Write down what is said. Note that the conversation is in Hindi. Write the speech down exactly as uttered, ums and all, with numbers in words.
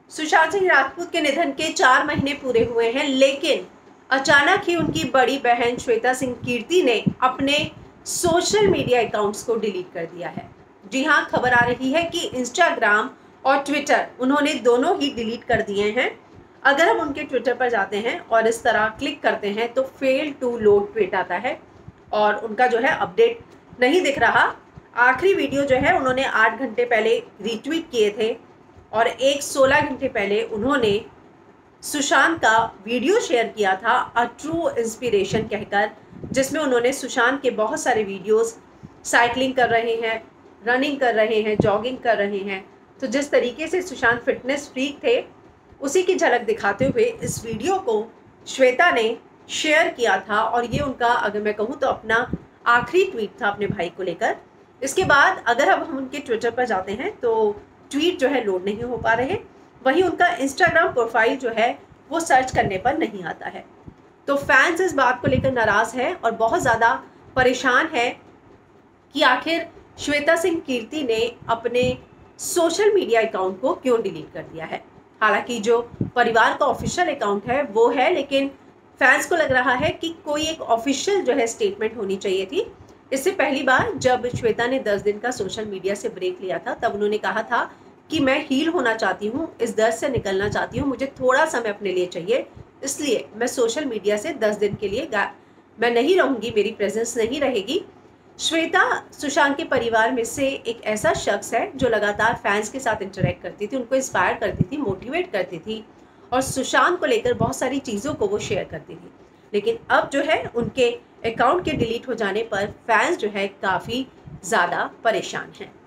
सुशांत सिंह राजपूत के निधन के चार महीने पूरे हुए हैं, लेकिन अचानक ही उनकी बड़ी बहन श्वेता सिंह कीर्ति ने अपने सोशल मीडिया अकाउंट्स को डिलीट कर दिया है। जी हाँ, खबर आ रही है कि इंस्टाग्राम और ट्विटर उन्होंने दोनों ही डिलीट कर दिए हैं। अगर हम उनके ट्विटर पर जाते हैं और इस तरह क्लिक करते हैं तो फेल टू लोड ट्वीट आता है और उनका जो है अपडेट नहीं दिख रहा। आखिरी वीडियो जो है उन्होंने आठ घंटे पहले रीट्वीट किए थे और एक सोलह घंटे पहले उन्होंने सुशांत का वीडियो शेयर किया था, अ ट्रू इंस्पिरेशन कहकर, जिसमें उन्होंने सुशांत के बहुत सारे वीडियोस साइकिलिंग कर रहे हैं, रनिंग कर रहे हैं, जॉगिंग कर रहे हैं। तो जिस तरीके से सुशांत फिटनेस फ्रीक थे उसी की झलक दिखाते हुए इस वीडियो को श्वेता ने शेयर किया था और ये उनका, अगर मैं कहूँ तो, अपना आखिरी ट्वीट था अपने भाई को लेकर। इसके बाद अगर अब हम उनके ट्विटर पर जाते हैं तो ट्वीट जो है लोड नहीं हो पा रहे, वहीं उनका इंस्टाग्राम प्रोफाइल जो है वो सर्च करने पर नहीं आता है। तो फैंस इस बात को लेकर नाराज़ हैं और बहुत ज़्यादा परेशान है कि आखिर श्वेता सिंह कीर्ति ने अपने सोशल मीडिया अकाउंट को क्यों डिलीट कर दिया है। हालांकि जो परिवार का ऑफिशियल अकाउंट है वो है, लेकिन फैंस को लग रहा है कि कोई एक ऑफिशियल जो है स्टेटमेंट होनी चाहिए थी। इससे पहली बार जब श्वेता ने दस दिन का सोशल मीडिया से ब्रेक लिया था तब उन्होंने कहा था कि मैं हील होना चाहती हूँ, इस दर्द से निकलना चाहती हूँ, मुझे थोड़ा समय अपने लिए चाहिए, इसलिए मैं सोशल मीडिया से दस दिन के लिए मैं नहीं रहूँगी, मेरी प्रेजेंस नहीं रहेगी। श्वेता सुशांत के परिवार में से एक ऐसा शख्स है जो लगातार फैंस के साथ इंटरेक्ट करती थी, उनको इंस्पायर करती थी, मोटिवेट करती थी और सुशांत को लेकर बहुत सारी चीज़ों को वो शेयर करती थी। लेकिन अब जो है उनके अकाउंट के डिलीट हो जाने पर फैंस जो है काफ़ी ज़्यादा परेशान हैं।